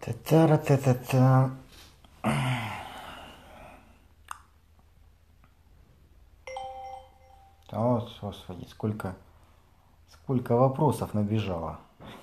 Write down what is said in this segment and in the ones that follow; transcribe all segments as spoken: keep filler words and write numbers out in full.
Та-та-ра-та-та-та. О, господи, сколько, сколько вопросов набежало.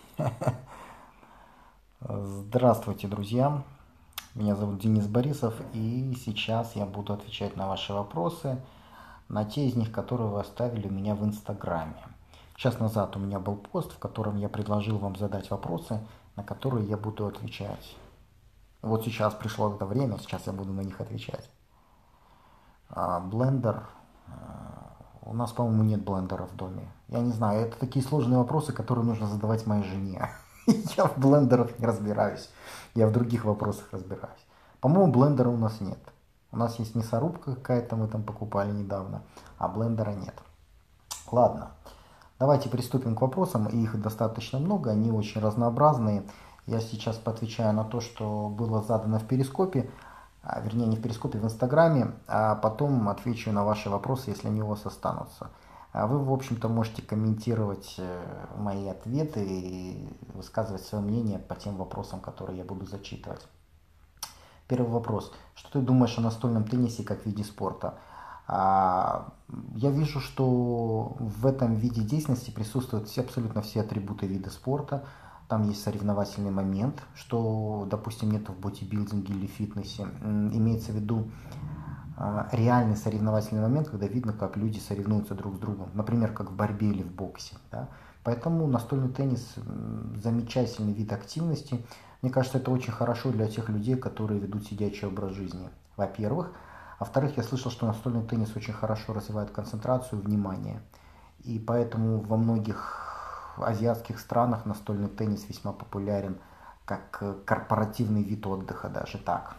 Здравствуйте, друзья. Меня зовут Денис Борисов, и сейчас я буду отвечать на ваши вопросы, на те из них, которые вы оставили у меня в Инстаграме. Час назад у меня был пост, в котором я предложил вам задать вопросы, на которые я буду отвечать. Вот сейчас пришло это время, сейчас я буду на них отвечать. Блендер. У нас, по-моему, нет блендера в доме. Я не знаю, это такие сложные вопросы, которые нужно задавать моей жене. Я в блендерах не разбираюсь. Я в других вопросах разбираюсь. По-моему, блендера у нас нет. У нас есть мясорубка какая-то, мы там покупали недавно, а блендера нет. Ладно, давайте приступим к вопросам. Их достаточно много, они очень разнообразные. Я сейчас поотвечаю на то, что было задано в Перископе. А, вернее, не в Перископе, в Инстаграме, а потом отвечу на ваши вопросы, если они у вас останутся. А вы, в общем-то, можете комментировать мои ответы и высказывать свое мнение по тем вопросам, которые я буду зачитывать. Первый вопрос. Что ты думаешь о настольном теннисе как виде спорта? А, я вижу, что в этом виде деятельности присутствуют все, абсолютно все атрибуты вида спорта. Там есть соревновательный момент, что, допустим, нет в бодибилдинге или фитнесе. Имеется в виду реальный соревновательный момент, когда видно, как люди соревнуются друг с другом. Например, как в борьбе или в боксе. Да? Поэтому настольный теннис замечательный вид активности. Мне кажется, это очень хорошо для тех людей, которые ведут сидячий образ жизни, во-первых. Во-вторых, я слышал, что настольный теннис очень хорошо развивает концентрацию, внимание. И поэтому во многих азиатских странах настольный теннис весьма популярен как корпоративный вид отдыха, даже так.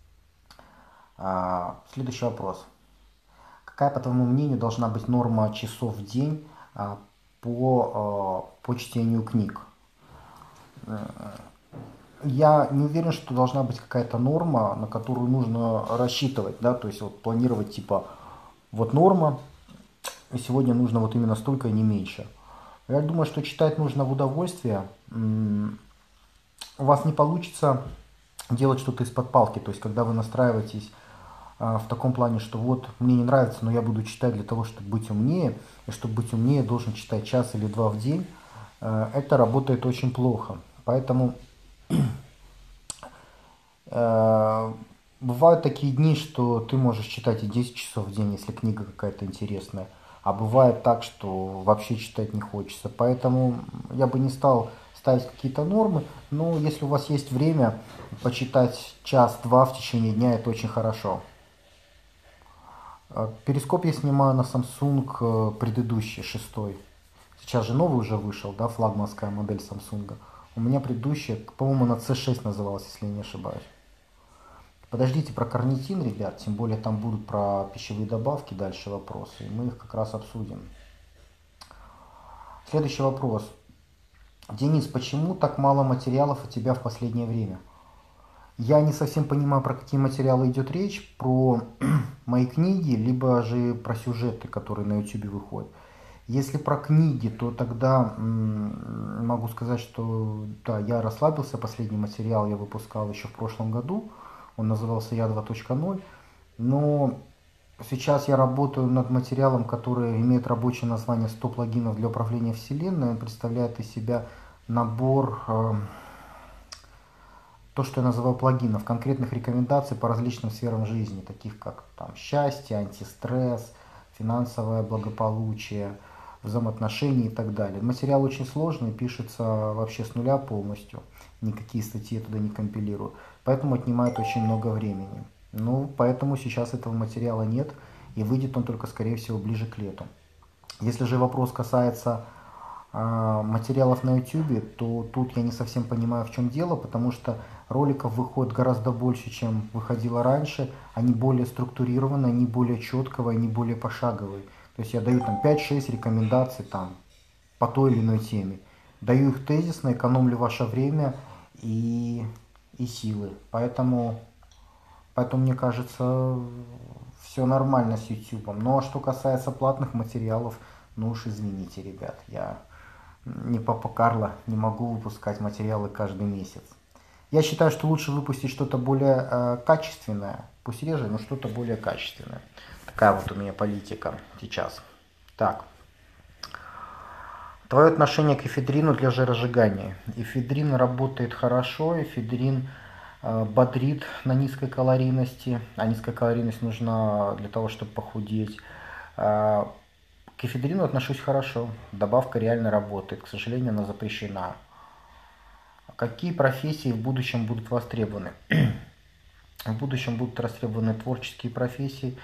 А, следующий вопрос. Какая, по твоему мнению, должна быть норма часов в день а, по, а, по чтению книг? Я не уверен, что должна быть какая-то норма, на которую нужно рассчитывать, да, то есть вот планировать типа вот норма, и сегодня нужно вот именно столько и не меньше. Я думаю, что читать нужно в удовольствие. У вас не получится делать что-то из-под палки. То есть, когда вы настраиваетесь в таком плане, что вот мне не нравится, но я буду читать для того, чтобы быть умнее, и чтобы быть умнее, должен читать час или два в день, это работает очень плохо. Поэтому бывают такие дни, что ты можешь читать и десять часов в день, если книга какая-то интересная. А бывает так, что вообще читать не хочется. Поэтому я бы не стал ставить какие-то нормы. Но если у вас есть время, почитать час-два в течение дня, это очень хорошо. Перископ я снимаю на Samsung предыдущий, шестой. Сейчас же новый уже вышел, да, флагманская модель Samsung. У меня предыдущая, по-моему, на си шесть называлась, если не ошибаюсь. Подождите про карнитин, ребят, тем более там будут про пищевые добавки дальше вопросы, и мы их как раз обсудим. Следующий вопрос. Денис, почему так мало материалов у тебя в последнее время? Я не совсем понимаю, про какие материалы идет речь, про мои книги, либо же про сюжеты, которые на YouTube выходят. Если про книги, то тогда м, могу сказать, что да, я расслабился, последний материал я выпускал еще в прошлом году. Он назывался Я два точка ноль, но сейчас я работаю над материалом, который имеет рабочее название сто плагинов для управления Вселенной. Он представляет из себя набор, э, то, что я называю плагинов, конкретных рекомендаций по различным сферам жизни, таких как там, счастье, антистресс, финансовое благополучие, взаимоотношения и так далее. Материал очень сложный, пишется вообще с нуля полностью, никакие статьи я туда не компилирую, поэтому отнимает очень много времени. Ну, поэтому сейчас этого материала нет, и выйдет он только, скорее всего, ближе к лету. Если же вопрос касается э, материалов на YouTube, то тут я не совсем понимаю, в чем дело, потому что роликов выходит гораздо больше, чем выходило раньше, они более структурированы, они более четковые, они более пошаговые. То есть я даю там пять-шесть рекомендаций там, по той или иной теме. Даю их тезисно, экономлю ваше время и, и силы. Поэтому, поэтому, мне кажется, все нормально с YouTube. Ну а что касается платных материалов, ну уж извините, ребят, я не папа Карло, не могу выпускать материалы каждый месяц. Я считаю, что лучше выпустить что-то более э, качественное, пусть реже, но что-то более качественное. Такая вот у меня политика сейчас. Так. Твое отношение к эфедрину для жиросжигания. Эфедрин работает хорошо, эфедрин э, бодрит на низкой калорийности, а низкая калорийность нужна для того, чтобы похудеть. Э, к эфедрину отношусь хорошо, добавка реально работает, к сожалению, она запрещена. Какие профессии в будущем будут востребованы? В будущем будут востребованы творческие профессии,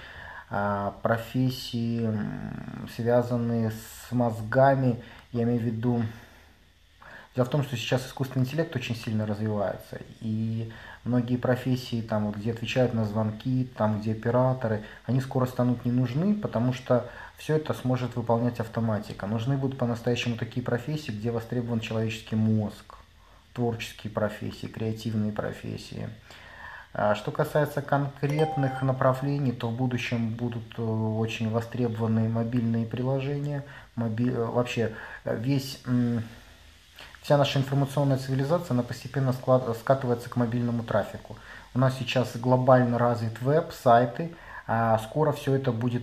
профессии, связанные с мозгами, я имею в виду... Дело в том, что сейчас искусственный интеллект очень сильно развивается, и многие профессии, там, вот, где отвечают на звонки, там, где операторы, они скоро станут не нужны, потому что все это сможет выполнять автоматика. Нужны будут по-настоящему такие профессии, где востребован человеческий мозг, творческие профессии, креативные профессии. Что касается конкретных направлений, то в будущем будут очень востребованы мобильные приложения. Моби... Вообще весь, вся наша информационная цивилизация, она постепенно склад... скатывается к мобильному трафику. У нас сейчас глобально развит веб, сайты, а скоро все это будет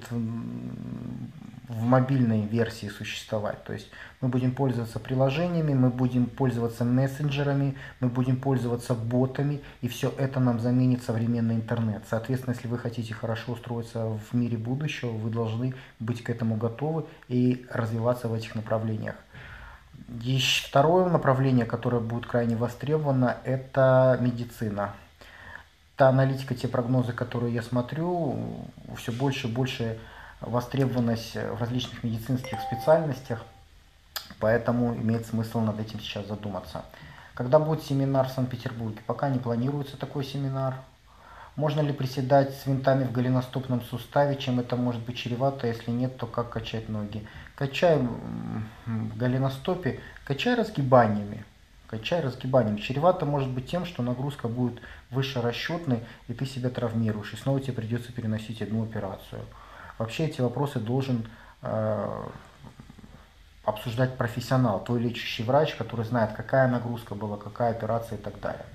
в мобильной версии существовать. То есть мы будем пользоваться приложениями, мы будем пользоваться мессенджерами, мы будем пользоваться ботами, и все это нам заменит современный интернет. Соответственно, если вы хотите хорошо устроиться в мире будущего, вы должны быть к этому готовы и развиваться в этих направлениях. Еще второе направление, которое будет крайне востребовано, это медицина. Та аналитика, те прогнозы, которые я смотрю, все больше и больше востребованность в различных медицинских специальностях, поэтому имеет смысл над этим сейчас задуматься. Когда будет семинар в Санкт-Петербурге? Пока не планируется такой семинар. Можно ли приседать с винтами в голеностопном суставе? Чем это может быть чревато? Если нет, то как качать ноги? Качай в голеностопе, качай разгибаниями. Качай разгибаниями. Чревато может быть тем, что нагрузка будет выше расчетной, и ты себя травмируешь, и снова тебе придется переносить одну операцию. Вообще эти вопросы должен э, обсуждать профессионал, твой лечащий врач, который знает, какая нагрузка была, какая операция и так далее.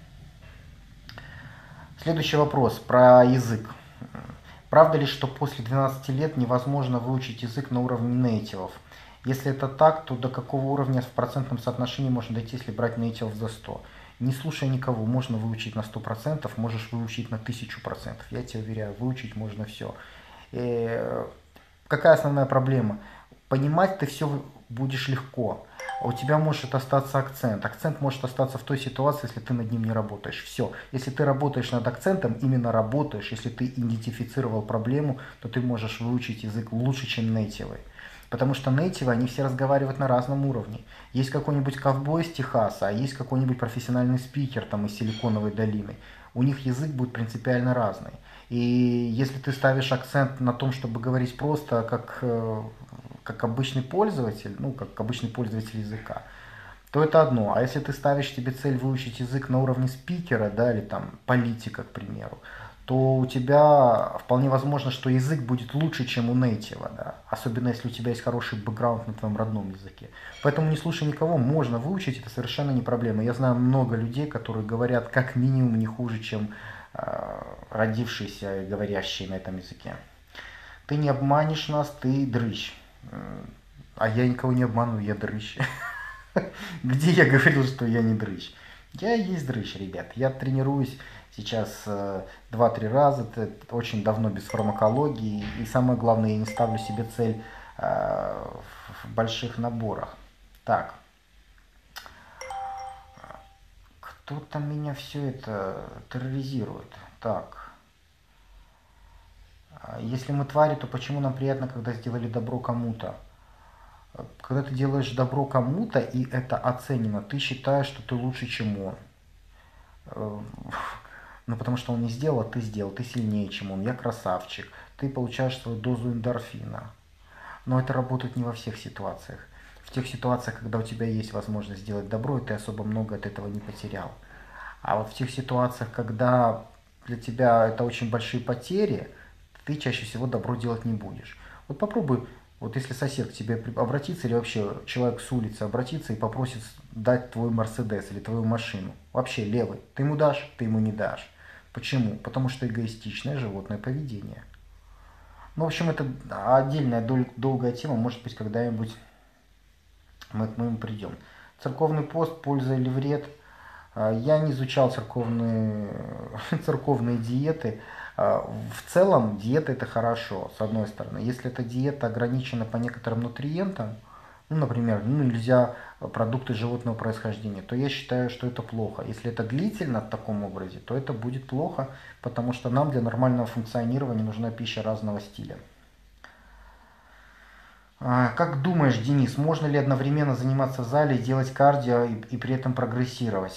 Следующий вопрос про язык. Правда ли, что после двенадцати лет невозможно выучить язык на уровне нейтивов? Если это так, то до какого уровня в процентном соотношении можно дойти, если брать нейтивов за сто? Не слушая никого, можно выучить на сто процентов, можешь выучить на тысячу процентов. Я тебе уверяю, выучить можно все. И какая основная проблема? Понимать ты все будешь легко. У тебя может остаться акцент. Акцент может остаться в той ситуации, если ты над ним не работаешь. Все. Если ты работаешь над акцентом, именно работаешь, если ты идентифицировал проблему, то ты можешь выучить язык лучше, чем нейтивы. Потому что нейтивы, они все разговаривают на разном уровне. Есть какой-нибудь ковбой из Техаса, а есть какой-нибудь профессиональный спикер там, из Силиконовой долины. У них язык будет принципиально разный. И если ты ставишь акцент на том, чтобы говорить просто как, как обычный пользователь, ну, как обычный пользователь языка, то это одно. А если ты ставишь себе цель выучить язык на уровне спикера, да, или там политика, к примеру, то у тебя вполне возможно, что язык будет лучше, чем у нейтива, да? Особенно если у тебя есть хороший бэкграунд на твоем родном языке. Поэтому не слушай никого, можно выучить, это совершенно не проблема. Я знаю много людей, которые говорят как минимум не хуже, чем э, родившиеся и говорящие на этом языке. Ты не обманешь нас, ты дрыщ. А я никого не обманываю, я дрыщ. Где я говорил, что я не дрыщ? Я есть дрыщ, ребят. Я тренируюсь сейчас два-три раза, это очень давно без фармакологии. И самое главное, я не ставлю себе цель э, в больших наборах. Так. Кто там меня все это терроризирует? Так. Если мы твари, то почему нам приятно, когда сделали добро кому-то? Когда ты делаешь добро кому-то, и это оценено, ты считаешь, что ты лучше, чем он. Ну, потому что он не сделал, а ты сделал, ты сильнее, чем он, я красавчик, ты получаешь свою дозу эндорфина. Но это работает не во всех ситуациях. В тех ситуациях, когда у тебя есть возможность сделать добро, и ты особо много от этого не потерял. А вот в тех ситуациях, когда для тебя это очень большие потери, ты чаще всего добро делать не будешь. Вот попробуй Вот если сосед к тебе обратится или вообще человек с улицы обратится и попросит дать твой Мерседес или твою машину, вообще левый, ты ему дашь, ты ему не дашь. Почему? Потому что эгоистичное животное поведение. Ну, в общем, это отдельная дол- долгая тема, может быть, когда-нибудь мы к нему придем. Церковный пост, польза или вред? А, Я не изучал церковные, церковные диеты. А, В целом диета это хорошо, с одной стороны. Если эта диета ограничена по некоторым нутриентам, ну, например, ну, нельзя продукты животного происхождения, то я считаю, что это плохо. Если это длительно в таком образе, то это будет плохо, потому что нам для нормального функционирования нужна пища разного стиля. А, Как думаешь, Денис, можно ли одновременно заниматься в зале и делать кардио и, и при этом прогрессировать?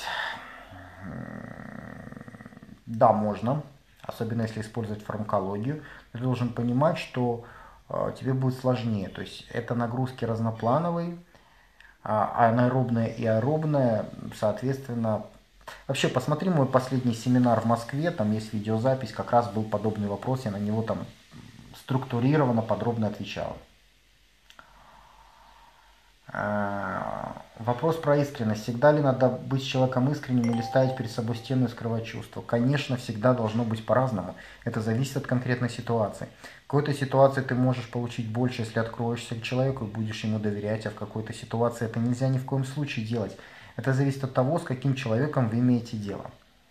Да, можно, особенно если использовать фармакологию. Ты должен понимать, что э, тебе будет сложнее. То есть это нагрузки разноплановые, а анаэробная и аэробная, соответственно. Вообще, посмотри мой последний семинар в Москве, там есть видеозапись, как раз был подобный вопрос, я на него там структурированно, подробно отвечал. А, Вопрос про искренность. Всегда ли надо быть с человеком искренним или ставить перед собой стену и скрывать чувства? Конечно, всегда должно быть по-разному. Это зависит от конкретной ситуации. В какой-то ситуации ты можешь получить больше, если откроешься к человеку и будешь ему доверять, а в какой-то ситуации это нельзя ни в коем случае делать. Это зависит от того, с каким человеком вы имеете дело.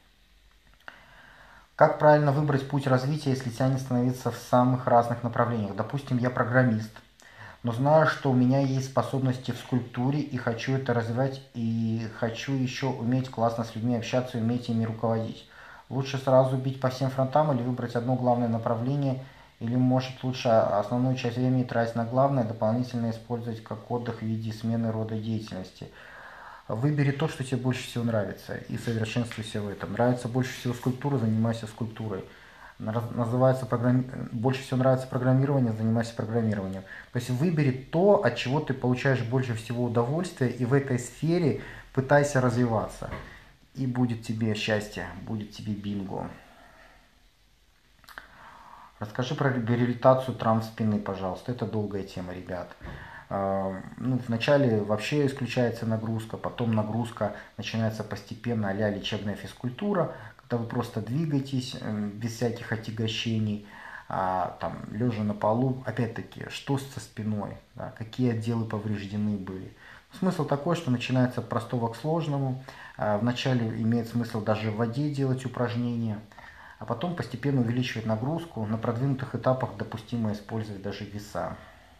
Как правильно выбрать путь развития, если тянет становиться в самых разных направлениях? Допустим, я программист, но знаю, что у меня есть способности в скульптуре и хочу это развивать, и хочу еще уметь классно с людьми общаться и уметь ими руководить. Лучше сразу бить по всем фронтам или выбрать одно главное направление, или может лучше основную часть времени тратить на главное, дополнительно использовать как отдых в виде смены рода деятельности. Выбери то, что тебе больше всего нравится, и совершенствуйся в этом. Нравится больше всего скульптура, занимайся скульптурой. Называется программи... Больше всего нравится программирование, занимайся программированием. То есть выбери то, от чего ты получаешь больше всего удовольствия, и в этой сфере пытайся развиваться. И будет тебе счастье, будет тебе бинго. Расскажи про реабилитацию травм спины, пожалуйста. Это долгая тема, ребят. Ну, вначале вообще исключается нагрузка, потом нагрузка начинается постепенно, а-ля лечебная физкультура, когда вы просто двигаетесь без всяких отягощений, а, там, лежа на полу. Опять-таки, что со спиной, да, какие отделы повреждены были. Смысл такой, что начинается от простого к сложному. Вначале имеет смысл даже в воде делать упражнения, а потом постепенно увеличивать нагрузку. На продвинутых этапах допустимо использовать даже веса.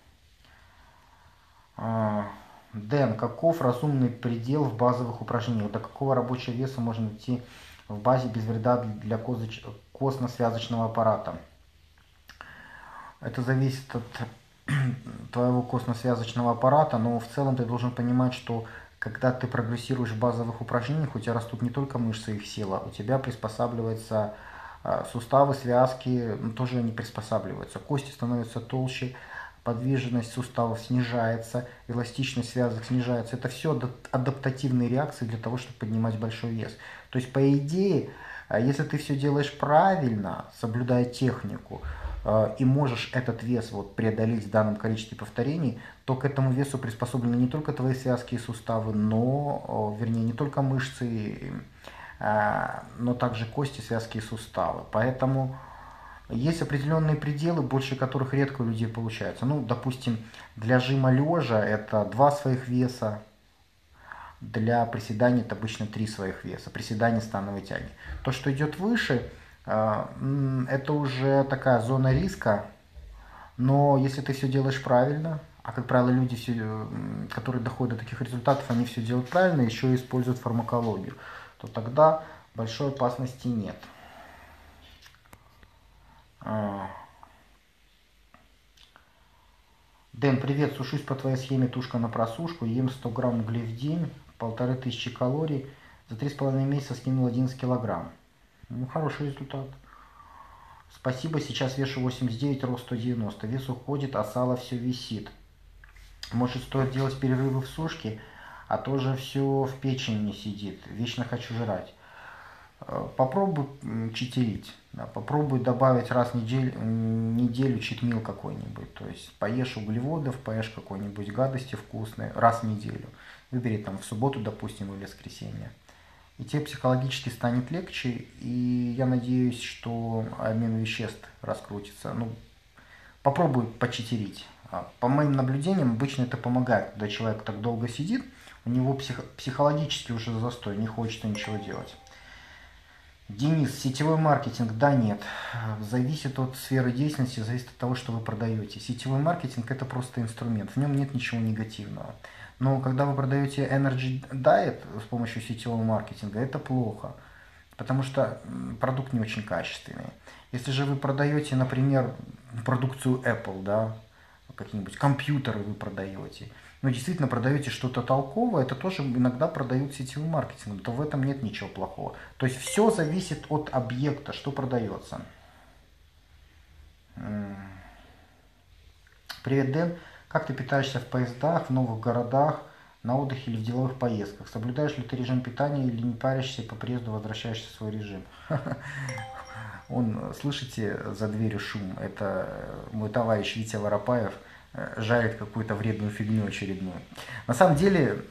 Дэн, каков разумный предел в базовых упражнениях? До какого рабочего веса можно идти в базе без вреда для костно-связочного аппарата? Это зависит от твоего костно-связочного аппарата, но в целом ты должен понимать, что когда ты прогрессируешь в базовых упражнениях, у тебя растут не только мышцы и их сила, у тебя приспосабливаются суставы, связки, тоже они приспосабливаются. Кости становятся толще, подвижность суставов снижается, эластичность связок снижается. Это все адаптативные реакции для того, чтобы поднимать большой вес. То есть, по идее, если ты все делаешь правильно, соблюдая технику, и можешь этот вес вот преодолеть в данном количестве повторений, то к этому весу приспособлены не только твои связки и суставы, но, вернее, не только мышцы, но также кости, связки и суставы. Поэтому есть определенные пределы, больше которых редко у людей получается. Ну, допустим, для жима лежа это два своих веса, для приседаний это обычно три своих веса, приседания, становой тяги. То, что идет выше, это уже такая зона риска, но если ты все делаешь правильно, а как правило люди, все, которые доходят до таких результатов, они все делают правильно, еще и используют фармакологию, то тогда большой опасности нет. Дэн, привет, сушусь по твоей схеме тушка на просушку, ем сто грамм углей в день, полторы тысячи калорий, за три с половиной месяца скинул одиннадцать килограмм. Ну, хороший результат. Спасибо, сейчас вешу восемьдесят девять, рост сто девяносто, вес уходит, а сало все висит. Может, стоит делать перерывы в сушке, а то же все в печени не сидит, вечно хочу жрать. Э, Попробуй м, читерить. Да, попробуй добавить раз в неделю, неделю читмил какой-нибудь. То есть поешь углеводов, поешь какой-нибудь гадости вкусной раз в неделю. Выбери там в субботу, допустим, или воскресенье. И тебе психологически станет легче, и я надеюсь, что обмен веществ раскрутится. Ну, попробуй почитерить. А, По моим наблюдениям, обычно это помогает, когда человек так долго сидит, у него псих- психологически уже застой, не хочется ничего делать. Денис, сетевой маркетинг, да, нет. Зависит от сферы деятельности, зависит от того, что вы продаете. Сетевой маркетинг это просто инструмент, в нем нет ничего негативного. Но когда вы продаете Energy Diet с помощью сетевого маркетинга, это плохо, потому что продукт не очень качественный. Если же вы продаете, например, продукцию Apple, да, какие-нибудь компьютеры вы продаете, ну, действительно продаете что-то толковое, это тоже иногда продают сетевым маркетингом, то в этом нет ничего плохого. То есть все зависит от объекта, что продается. Привет, Дэн. Как ты питаешься в поездах, в новых городах, на отдыхе или в деловых поездках? Соблюдаешь ли ты режим питания или не паришься и по приезду возвращаешься в свой режим? Он, слышите, за дверью шум. Это мой товарищ Витя Воропаев жарит какую-то вредную фигню очередную. На самом деле,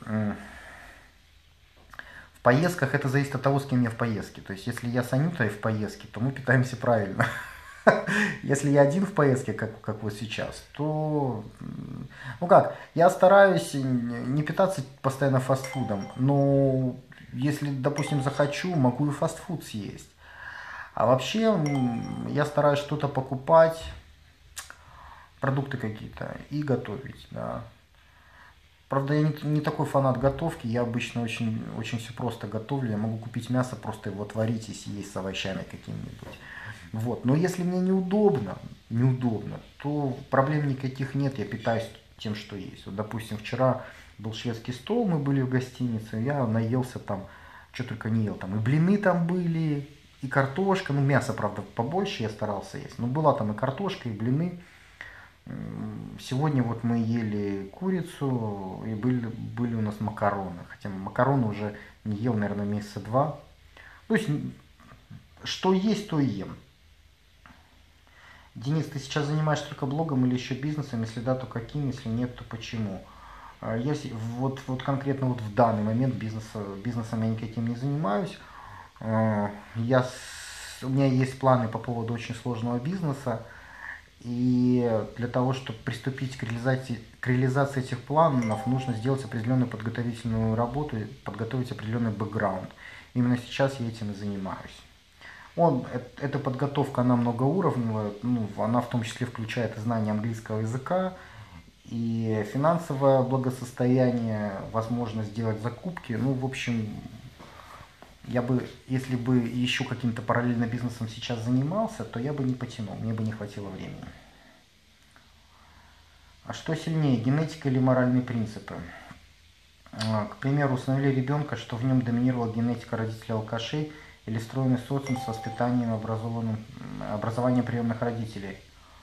в поездках это зависит от того, с кем я в поездке. То есть, если я с Анютой в поездке, то мы питаемся правильно. Если я один в поездке, как, как вот сейчас, то, ну как, я стараюсь не питаться постоянно фастфудом, но если, допустим, захочу, могу и фастфуд съесть. А вообще я стараюсь что-то покупать, продукты какие-то и готовить, да. Правда, я не, не такой фанат готовки, я обычно очень, очень все просто готовлю, я могу купить мясо, просто его отварить и съесть с овощами какими-нибудь. Вот. Но если мне неудобно, неудобно, то проблем никаких нет, я питаюсь тем, что есть. Вот, допустим, вчера был шведский стол, мы были в гостинице, я наелся там, что только не ел, там и блины там были, и картошка, ну мясо, правда, побольше я старался есть, но была там и картошка, и блины. Сегодня вот мы ели курицу, и были, были у нас макароны, хотя макароны уже не ел, наверное, месяца два. То есть, что есть, то и ем. Денис, ты сейчас занимаешься только блогом или еще бизнесом? Если да, то каким? Если нет, то почему? Я вот, вот конкретно вот в данный момент бизнеса, бизнесом я никаким не занимаюсь. Я, у меня есть планы по поводу очень сложного бизнеса. И для того, чтобы приступить к реализации, к реализации этих планов, нужно сделать определенную подготовительную работу, подготовить определенный бэкграунд. Именно сейчас я этим и занимаюсь. Он, эта подготовка, она многоуровневая, ну, она в том числе включает и знание английского языка, и финансовое благосостояние, возможность сделать закупки. Ну, в общем, я бы, если бы еще каким-то параллельным бизнесом сейчас занимался, то я бы не потянул, мне бы не хватило времени. А что сильнее, генетика или моральные принципы? К примеру, усыновили ребенка, что в нем доминировала генетика родителей алкашей, или встроенный социум с воспитанием, образованным, образованием приемных родителей.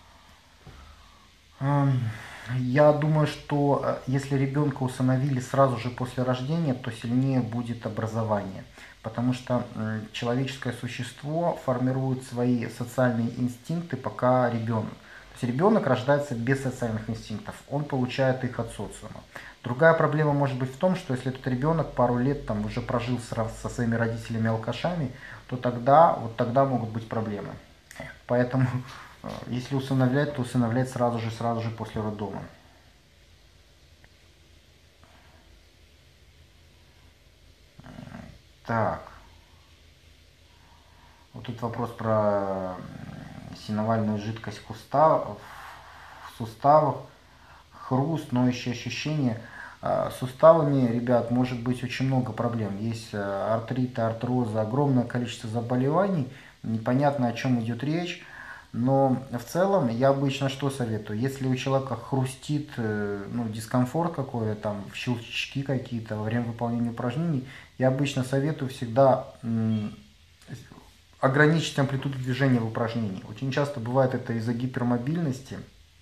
Я думаю, что если ребенка усыновили сразу же после рождения, то сильнее будет образование. Потому что человеческое существо формирует свои социальные инстинкты, пока ребенок. То есть ребенок рождается без социальных инстинктов, он получает их от социума. Другая проблема может быть в том, что если этот ребенок пару лет там уже прожил со своими родителями-алкашами, то тогда, вот тогда могут быть проблемы. Поэтому, если усыновлять, то усыновлять сразу же, сразу же после роддома. Так. Вот тут вопрос про синовальную жидкость в суставах. Хруст, ноющие ощущения. С суставами, ребят, может быть очень много проблем. Есть артриты, артрозы, огромное количество заболеваний. Непонятно, о чем идет речь. Но в целом я обычно что советую? Если у человека хрустит, ну, дискомфорт какой-то, там, щелчки какие-то во время выполнения упражнений, я обычно советую всегда ограничить амплитуду движения в упражнении. Очень часто бывает это из-за гипермобильности.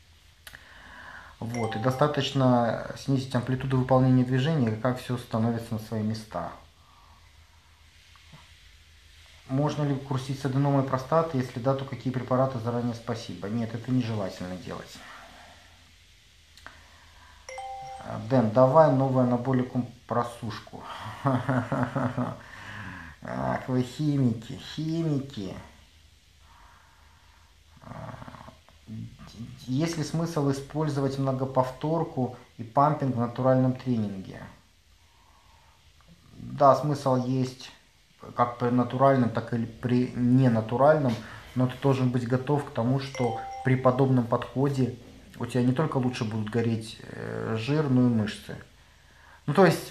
Вот, и достаточно снизить амплитуду выполнения движения, как все становится на свои места. Можно ли курсить с аденомой простаты? Если да, то какие препараты? Заранее спасибо. Нет, это нежелательно делать. Дэн, давай новый анаболикум просушку. Ах, вы химики, химики. Есть ли смысл использовать многоповторку и пампинг в натуральном тренинге? Да, смысл есть как при натуральном, так и при ненатуральном, но ты должен быть готов к тому, что при подобном подходе у тебя не только лучше будут гореть жир, но и мышцы. Ну, то есть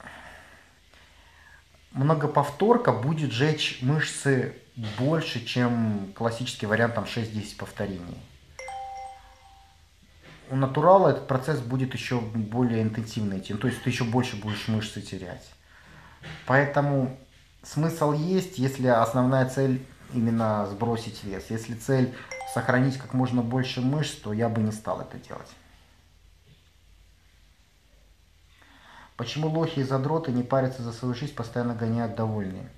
многоповторка будет жечь мышцы больше, чем классический вариант там шесть-десять повторений. У натурала этот процесс будет еще более интенсивно идти, то есть ты еще больше будешь мышцы терять. Поэтому смысл есть, если основная цель именно сбросить вес. Если цель сохранить как можно больше мышц, то я бы не стал это делать. Почему лохи и задроты не парятся за свою жизнь, постоянно гоняют довольные?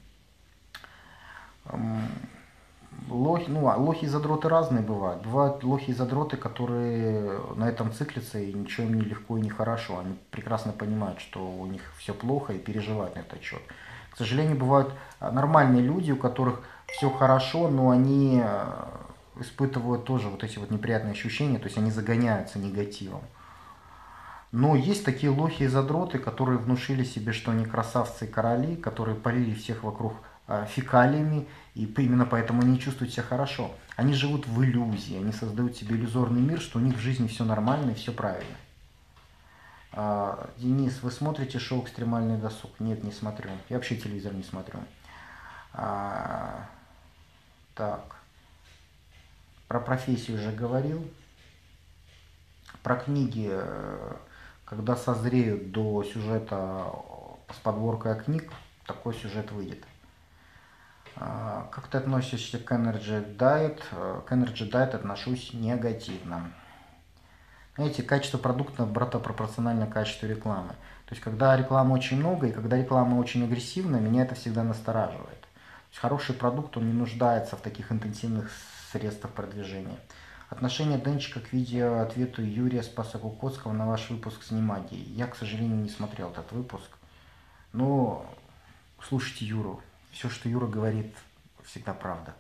Лохи, ну, лохи и задроты разные бывают. Бывают лохи и задроты, которые на этом циклятся, и ничего им не легко и не хорошо. Они прекрасно понимают, что у них все плохо, и переживают на этот счет. К сожалению, бывают нормальные люди, у которых все хорошо, но они испытывают тоже вот эти вот неприятные ощущения, то есть они загоняются негативом. Но есть такие лохи и задроты, которые внушили себе, что они красавцы и короли, которые полили всех вокруг фекалиями, и именно поэтому они чувствуют себя хорошо. Они живут в иллюзии, они создают себе иллюзорный мир, что у них в жизни все нормально и все правильно. Денис, вы смотрите шоу «Экстремальный досуг»? Нет, не смотрю. Я вообще телевизор не смотрю. А, так. Про профессию уже говорил. Про книги, когда созреют до сюжета с подборкой книг, такой сюжет выйдет. Как ты относишься к Energy Diet? К Energy Diet отношусь негативно. Знаете, качество продукта пропорционально качеству рекламы. То есть, когда рекламы очень много и когда реклама очень агрессивная, меня это всегда настораживает. То есть, хороший продукт, он не нуждается в таких интенсивных средствах продвижения. Отношение Денчика к видеоответу Юрия Спаса-Кукоцкого на ваш выпуск с Немагией. Я, к сожалению, не смотрел этот выпуск. Но слушайте Юру. Все, что Юра говорит, всегда правда.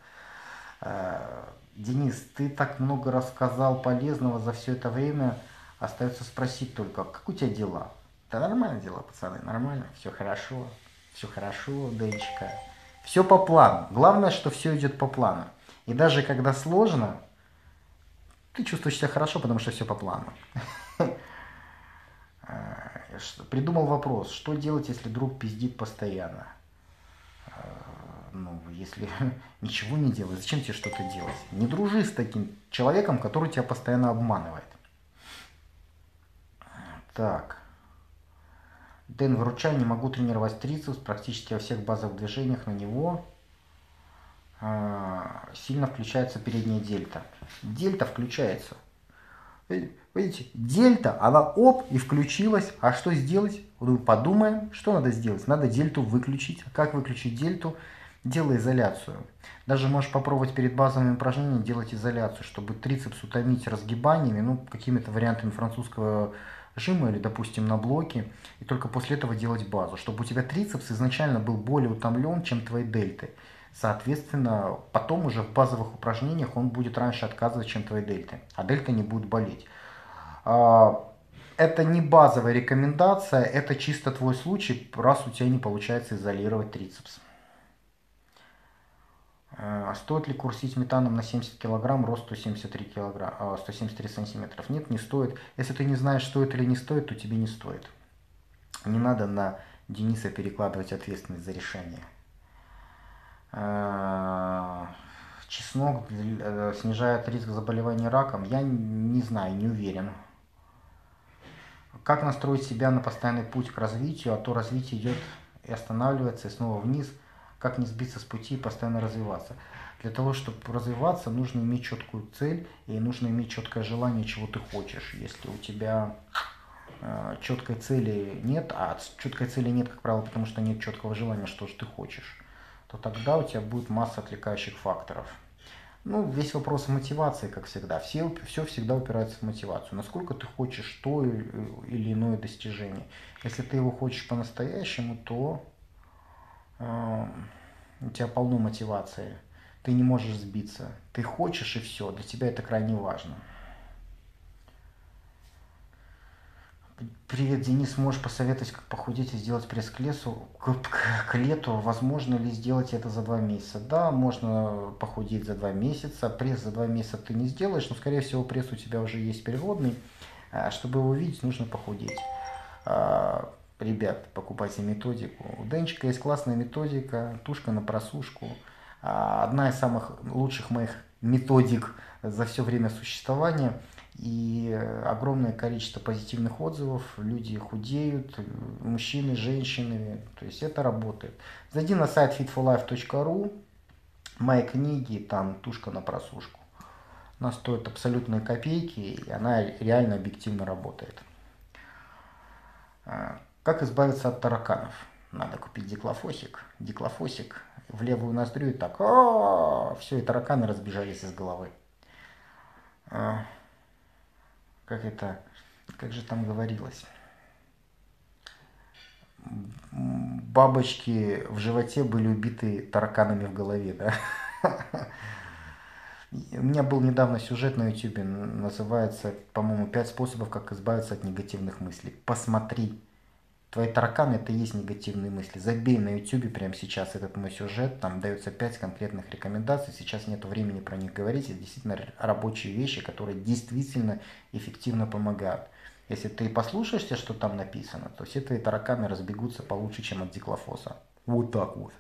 Денис, ты так много рассказал полезного за все это время. Остается спросить только, как у тебя дела? Да нормально дела, пацаны, нормально. Все хорошо, все хорошо, Денчика. Все по плану. Главное, что все идет по плану. И даже когда сложно, ты чувствуешь себя хорошо, потому что все по плану. Придумал вопрос, что делать, если друг пиздит постоянно? Ну, если ничего не делать, зачем тебе что-то делать? Не дружи с таким человеком, который тебя постоянно обманывает. Так. Дэн, выручай, не могу тренировать трицепс практически во всех базовых движениях на него. Сильно включается передняя дельта. Дельта включается. Видите, дельта, она оп, и включилась. А что сделать? Подумаем, что надо сделать. Надо дельту выключить. Как выключить дельту? Делай изоляцию. Даже можешь попробовать перед базовыми упражнениями делать изоляцию, чтобы трицепс утомить разгибаниями, ну, какими-то вариантами французского жима или, допустим, на блоке, и только после этого делать базу, чтобы у тебя трицепс изначально был более утомлен, чем твои дельты. Соответственно, потом уже в базовых упражнениях он будет раньше отказывать, чем твои дельты, а дельта не будет болеть. Это не базовая рекомендация, это чисто твой случай, раз у тебя не получается изолировать трицепс. Стоит ли курсить метаном на семьдесят килограмм, рост сто семьдесят три килограмма, сто семьдесят три сантиметров? Нет, не стоит. Если ты не знаешь, стоит или не стоит, то тебе не стоит. Не надо на Дениса перекладывать ответственность за решение. Чеснок снижает риск заболевания раком? Я не знаю, не уверен. Как настроить себя на постоянный путь к развитию, а то развитие идет и останавливается, и снова вниз? Как не сбиться с пути и постоянно развиваться? Для того, чтобы развиваться, нужно иметь четкую цель и нужно иметь четкое желание, чего ты хочешь. Если у тебя э, четкой цели нет, а четкой цели нет, как правило, потому что нет четкого желания, что же ты хочешь, то тогда у тебя будет масса отвлекающих факторов. Ну, весь вопрос мотивации, как всегда. Все, все всегда упирается в мотивацию. Насколько ты хочешь то или иное достижение. Если ты его хочешь по-настоящему, то э, у тебя полно мотивации. Ты не можешь сбиться. Ты хочешь и все. Для тебя это крайне важно. Привет, Денис, можешь посоветовать, как похудеть и сделать пресс к лесу, к, к, к лету? Возможно ли сделать это за два месяца? Да, можно похудеть за два месяца. Пресс за два месяца ты не сделаешь, но, скорее всего, пресс у тебя уже есть природный. Чтобы его увидеть, нужно похудеть. Ребят, покупайте методику. У Денчика есть классная методика, тушка на просушку. Одна из самых лучших моих методик за все время существования. И огромное количество позитивных отзывов, люди худеют, мужчины, женщины, то есть это работает. Зайди на сайт фит фор лайф точка ру, мои книги, там тушка на просушку. Она стоит абсолютные копейки, и она реально объективно работает. Как избавиться от тараканов? Надо купить диклофосик, диклофосик в левую ноздрю и так, все, и тараканы разбежались из головы. Как это, как же там говорилось? Бабочки в животе были убиты тараканами в голове, да? У меня был недавно сюжет на ютубе, называется, по-моему, пять способов, как избавиться от негативных мыслей. Посмотри. Твои тараканы — это и есть негативные мысли. Забей на ютубе прямо сейчас этот мой сюжет, там дается пять конкретных рекомендаций. Сейчас нет времени про них говорить, это действительно рабочие вещи, которые действительно эффективно помогают. Если ты послушаешься, что там написано, то все твои тараканы разбегутся получше, чем от диклофоса. Вот так вот.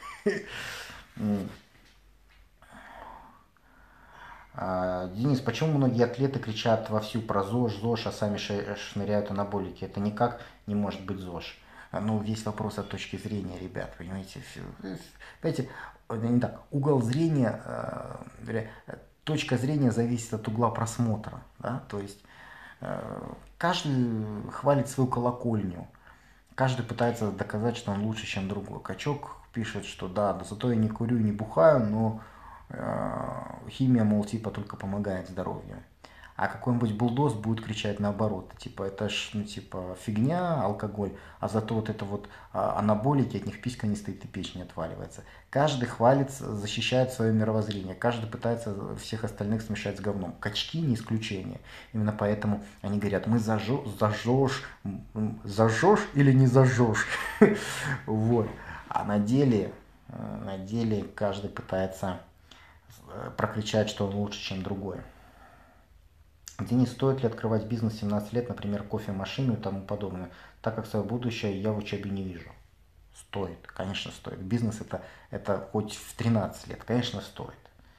Денис, почему многие атлеты кричат вовсю про ЗОЖ, ЗОЖ, а сами шныряют анаболики? Это никак не может быть ЗОЖ. Ну, весь вопрос от точки зрения, ребят, понимаете? Понимаете, не так, угол зрения, точка зрения зависит от угла просмотра, да? То есть каждый хвалит свою колокольню, каждый пытается доказать, что он лучше, чем другой. Качок пишет, что да, да зато я не курю, не бухаю, но химия, мол, типа только помогает здоровью. А какой-нибудь булдос будет кричать наоборот, типа это ж, ну, типа фигня, алкоголь, а зато вот это вот анаболики, от них писька не стоит и печень отваливается. Каждый хвалится, защищает свое мировоззрение, каждый пытается всех остальных смешать с говном. Качки не исключение. Именно поэтому они говорят, мы зажжешь, зажжешь, зажжешь или не зажжешь. Вот. А на деле, на деле каждый пытается прокричать, что он лучше, чем другой. Денис, стоит ли открывать бизнес в семнадцать лет, например, кофемашину и тому подобное, так как свое будущее я в учебе не вижу? Стоит, конечно, стоит. Бизнес это, это хоть в тринадцать лет, конечно, стоит.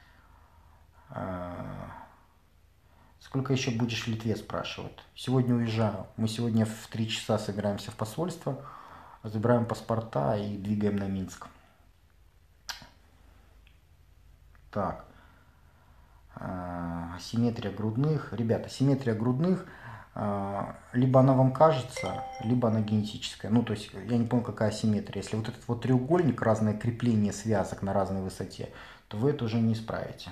Сколько еще будешь в Литве, спрашивают. Сегодня уезжаю. Мы сегодня в три часа собираемся в посольство, забираем паспорта и двигаем на Минск. Так. Асимметрия грудных. Ребята, асимметрия грудных, либо она вам кажется, либо она генетическая. Ну, то есть, я не помню, какая асимметрия. Если вот этот вот треугольник, разное крепление связок на разной высоте, то вы это уже не исправите.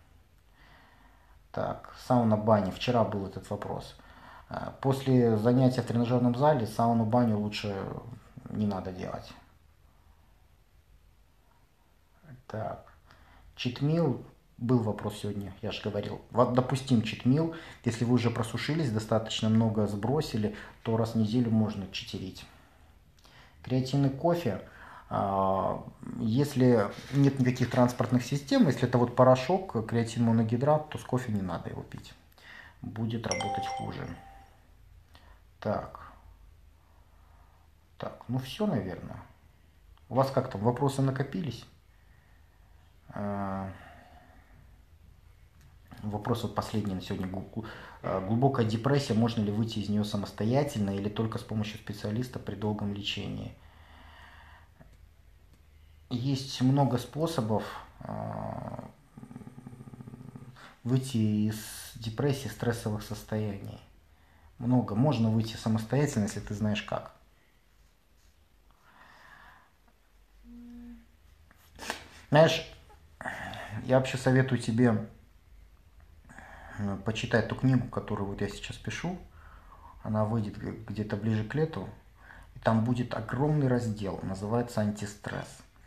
Так, сауна, баня. Вчера был этот вопрос. После занятия в тренажерном зале сауну, баню лучше не надо делать. Так, читмил. Был вопрос сегодня, я же говорил. Вот допустим читмил, если вы уже просушились, достаточно много сбросили, то раз в неделю можно читерить. Креатинный кофе, если нет никаких транспортных систем, если это вот порошок, креатин моногидрат, то с кофе не надо его пить. Будет работать хуже. Так. Так, ну все, наверное. У вас как там, вопросы накопились? Вопрос вот последний на сегодня. Глубокая депрессия, можно ли выйти из нее самостоятельно или только с помощью специалиста при долгом лечении? Есть много способов выйти из депрессии, стрессовых состояний. Много. Можно выйти самостоятельно, если ты знаешь как. Знаешь, я вообще советую тебе почитать ту книгу, которую вот я сейчас пишу. Она выйдет где-то ближе к лету. И там будет огромный раздел, называется «Антистресс».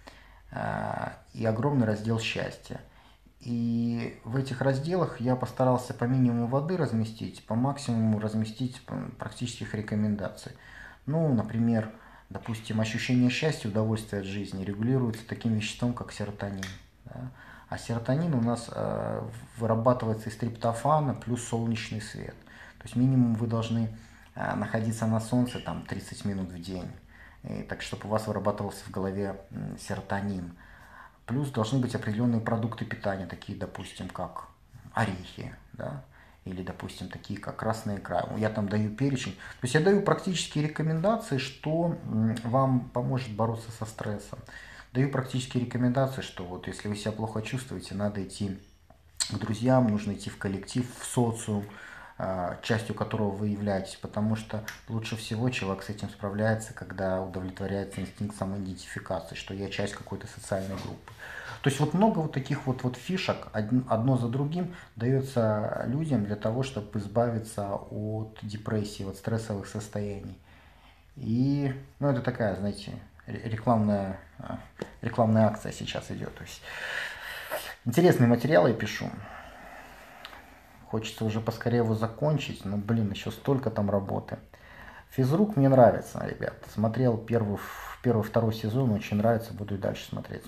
И огромный раздел «Счастье». И в этих разделах я постарался по минимуму воды разместить, по максимуму разместить практических рекомендаций. Ну, например, допустим, ощущение счастья, удовольствия от жизни регулируется таким веществом, как серотонин. Да? А серотонин у нас э, вырабатывается из триптофана плюс солнечный свет. То есть минимум вы должны э, находиться на солнце там тридцать минут в день, и, так чтобы у вас вырабатывался в голове м, серотонин. Плюс должны быть определенные продукты питания, такие, допустим, как орехи, да, или, допустим, такие, как красная икра. Я там даю перечень. То есть я даю практические рекомендации, что вам поможет бороться со стрессом. Даю практические рекомендации, что вот если вы себя плохо чувствуете, надо идти к друзьям, нужно идти в коллектив, в социум, частью которого вы являетесь, потому что лучше всего человек с этим справляется, когда удовлетворяется инстинкт самоидентификации, что я часть какой-то социальной группы. То есть вот много вот таких вот, вот фишек одно за другим дается людям для того, чтобы избавиться от депрессии, от стрессовых состояний. И, ну, это такая, знаете, рекламная, рекламная акция сейчас идет. То есть интересные материалы я пишу. Хочется уже поскорее его закончить, но, блин, еще столько там работы. Физрук мне нравится, ребят. Смотрел первый, первый, второй сезон, очень нравится, буду и дальше смотреть.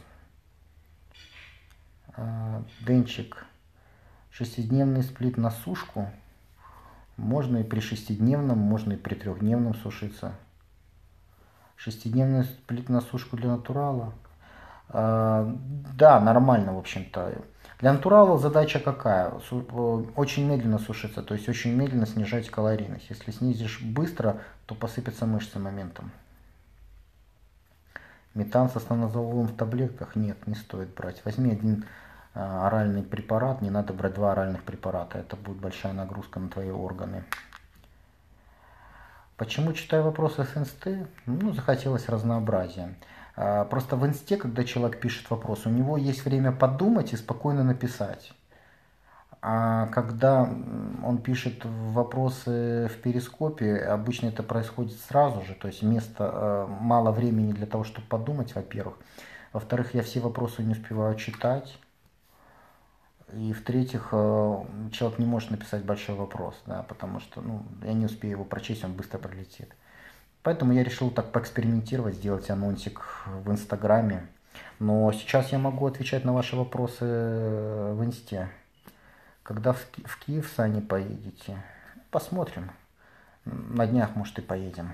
Денчик. Шестидневный сплит на сушку. Можно и при шестидневном, можно и при трехдневном сушиться. Шестидневный сплит на сушку для натурала. Да, нормально, в общем-то. Для натурала задача какая? Очень медленно сушиться, то есть очень медленно снижать калорийность. Если снизишь быстро, то посыпятся мышцы моментом. Метан со станозолом в таблетках? Нет, не стоит брать. Возьми один оральный препарат, не надо брать два оральных препарата. Это будет большая нагрузка на твои органы. Почему читаю вопросы с инсты? Ну, захотелось разнообразия. Просто в инсте, когда человек пишет вопрос, у него есть время подумать и спокойно написать. А когда он пишет вопросы в перископе, обычно это происходит сразу же, то есть места, мало времени для того, чтобы подумать, во-первых. Во-вторых, я все вопросы не успеваю читать. И в-третьих, человек не может написать большой вопрос, да, потому что ну, я не успею его прочесть, он быстро пролетит. Поэтому я решил так поэкспериментировать, сделать анонсик в Инстаграме. Но сейчас я могу отвечать на ваши вопросы в Инсте. Когда в, Ки в Киев сами поедете? Посмотрим. На днях, может, и поедем.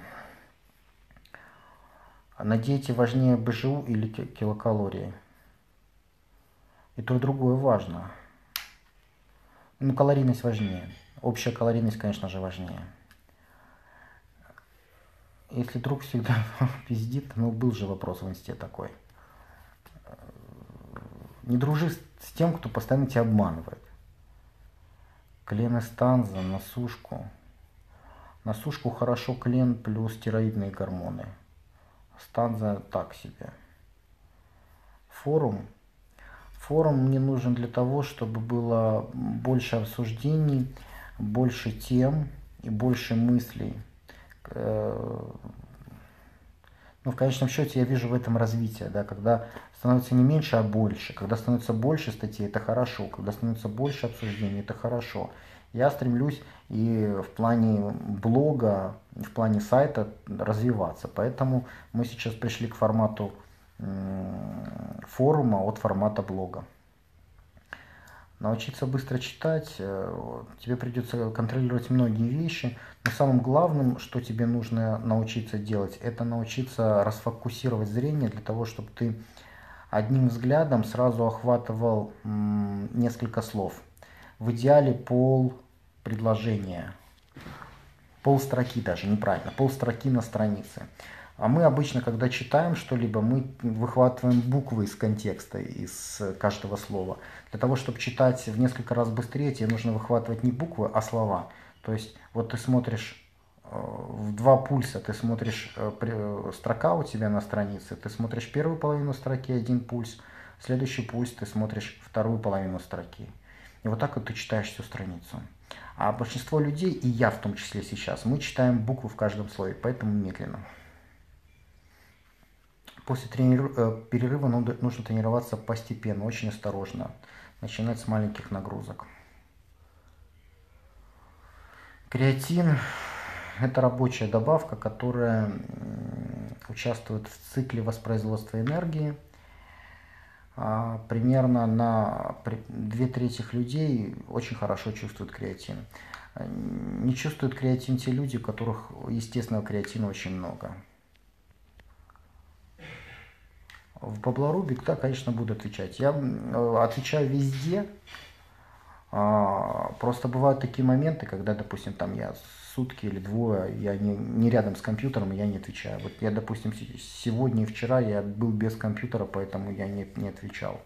На диете важнее БЖУ или килокалории? И то, и другое важно. Ну, калорийность важнее. Общая калорийность, конечно же, важнее. Если друг всегда пиздит, ну, был же вопрос в инсте такой. Не дружи с тем, кто постоянно тебя обманывает. Клен и станза на сушку. На сушку хорошо клен плюс стероидные гормоны. Станза так себе. Форум. Форум мне нужен для того, чтобы было больше обсуждений, больше тем и больше мыслей. Ну, в конечном счете я вижу в этом развитие, да, когда становится не меньше, а больше. Когда становится больше статей, это хорошо. Когда становится больше обсуждений, это хорошо. Я стремлюсь и в плане блога, и в плане сайта развиваться. Поэтому мы сейчас пришли к формату форума от формата блога. Научиться быстро читать, тебе придется контролировать многие вещи, но самым главным, что тебе нужно научиться делать, это научиться расфокусировать зрение для того, чтобы ты одним взглядом сразу охватывал несколько слов. В идеале пол предложения, пол строки даже, неправильно, пол строки на странице. А мы обычно, когда читаем что-либо, мы выхватываем буквы из контекста, из каждого слова. Для того, чтобы читать в несколько раз быстрее, тебе нужно выхватывать не буквы, а слова. То есть, вот ты смотришь в два пульса, ты смотришь, строка у тебя на странице, ты смотришь первую половину строки, один пульс, Следующий пульс ты смотришь вторую половину строки. И вот так вот ты читаешь всю страницу. А большинство людей, и я в том числе сейчас, мы читаем буквы в каждом слове, поэтому медленно. После трени- э, перерыва нужно тренироваться постепенно, очень осторожно. Начинать с маленьких нагрузок. Креатин – это рабочая добавка, которая участвует в цикле воспроизводства энергии. Примерно на две трети людей очень хорошо чувствуют креатин. Не чувствуют креатин те люди, у которых естественного креатина очень много. В Баблорубик, да, конечно, буду отвечать. Я отвечаю везде. Просто бывают такие моменты, когда, допустим, там я сутки или двое, я не, не рядом с компьютером, и я не отвечаю. Вот я, допустим, сегодня и вчера я был без компьютера, поэтому я не, не отвечал.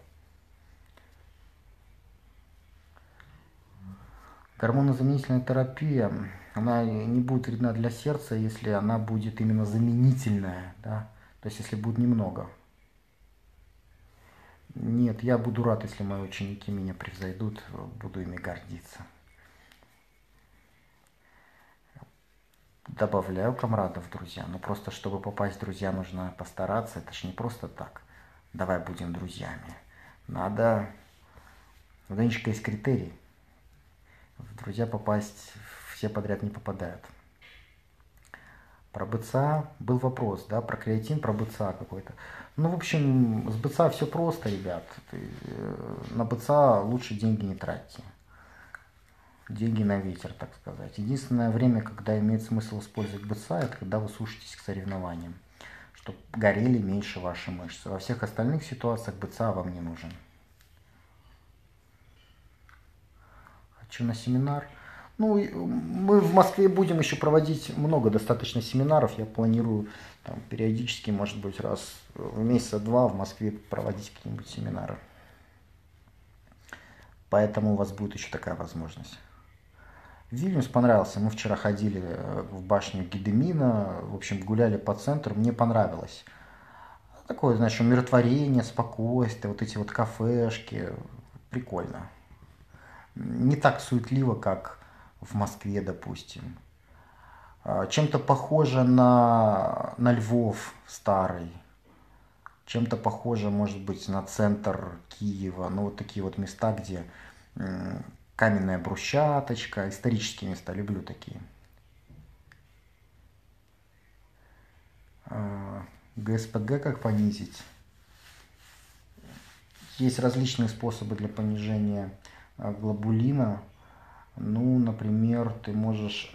Гормонозаменительная терапия, она не будет вредна для сердца, если она будет именно заменительная, да? То есть если будет немного. Нет, я буду рад, если мои ученики меня превзойдут, буду ими гордиться. Добавляю комрадов в друзья, но просто чтобы попасть в друзья, нужно постараться, это ж не просто так. Давай будем друзьями. Надо, у Данечка есть критерий. В друзья попасть все подряд не попадают. Про БЦА был вопрос, да, про креатин, про БЦА какой-то. Ну, в общем, с БЦА все просто, ребят. Ты, э, на БЦА лучше деньги не тратьте. Деньги на ветер, так сказать. Единственное время, когда имеет смысл использовать БЦА, это когда вы сушитесь к соревнованиям, чтобы горели меньше ваши мышцы. Во всех остальных ситуациях БЦА вам не нужен. Хочу на семинар. Ну, мы в Москве будем еще проводить много достаточно семинаров. Я планирую там, периодически, может быть, раз в месяца два в Москве проводить какие-нибудь семинары. Поэтому у вас будет еще такая возможность. Вильнюс понравился. Мы вчера ходили в башню Гедемина, в общем, гуляли по центру. Мне понравилось. Такое, знаешь, умиротворение, спокойствие, вот эти вот кафешки. Прикольно. Не так суетливо, как в Москве, допустим. Чем-то похоже на, на Львов старый. Чем-то похоже, может быть, на центр Киева. Ну, вот такие вот места, где каменная брусчаточка, исторические места, люблю такие. ГСПГ как понизить? Есть различные способы для понижения глобулина. Ну, например, ты можешь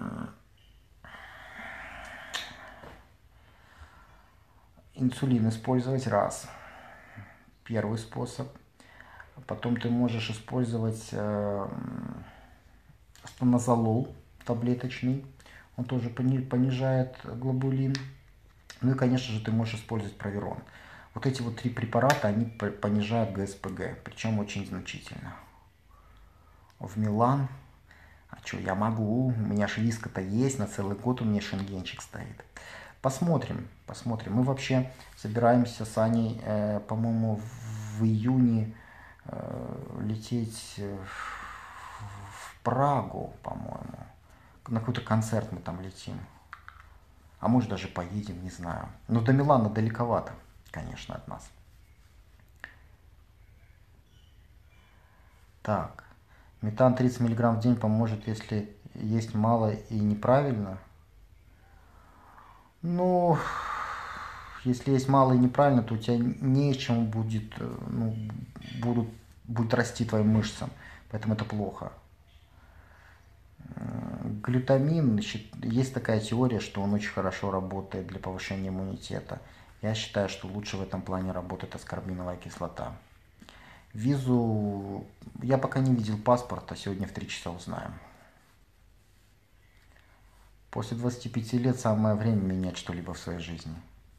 инсулин использовать раз. Первый способ. Потом ты можешь использовать э, станозолол таблеточный. Он тоже понижает глобулин. Ну и, конечно же, ты можешь использовать проверон. Вот эти вот три препарата, они понижают ГСПГ, причем очень значительно. В Милан, а что, я могу, у меня же виска-то есть, на целый год у меня шенгенчик стоит. Посмотрим, посмотрим. Мы вообще собираемся с Аней, э, по-моему, в июне э, лететь в Прагу, по-моему. На какой-то концерт мы там летим. А может даже поедем, не знаю. Но до Милана далековато, конечно, от нас. Так. Метан тридцать миллиграмм в день поможет, если есть мало и неправильно. Ну, если есть мало и неправильно, то у тебя нечем будет, ну, будут, будет расти твоим мышцам. Поэтому это плохо. Глютамин, значит, есть такая теория, что он очень хорошо работает для повышения иммунитета. Я считаю, что лучше в этом плане работает аскорбиновая кислота. Визу я пока не видел паспорта, сегодня в три часа узнаем. После двадцати пяти лет самое время менять что-либо в своей жизни.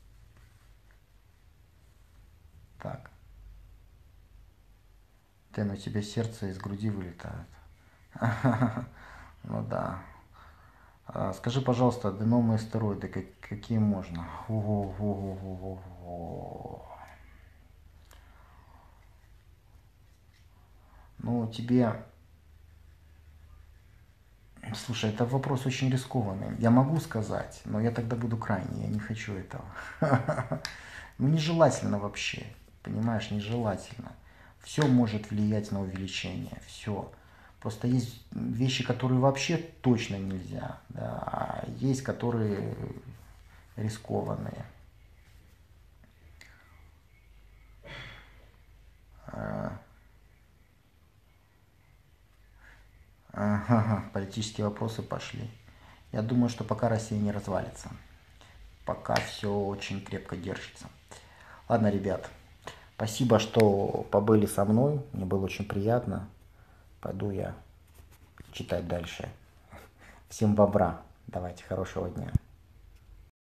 Так. Тен, у тебя сердце из груди вылетает. Ну да. Скажи, пожалуйста, аденомы и стероиды, какие можно? Ну, тебе... Слушай, это вопрос очень рискованный. Я могу сказать, но я тогда буду крайний. Я не хочу этого. Ну, нежелательно вообще. Понимаешь, нежелательно. Все может влиять на увеличение. Все. Просто есть вещи, которые вообще точно нельзя. Да, а есть, которые рискованные. Ага, политические вопросы пошли. Я думаю, что пока Россия не развалится. Пока все очень крепко держится. Ладно, ребят, спасибо, что побыли со мной. Мне было очень приятно. Пойду я читать дальше. Всем бобра. Давайте, хорошего дня.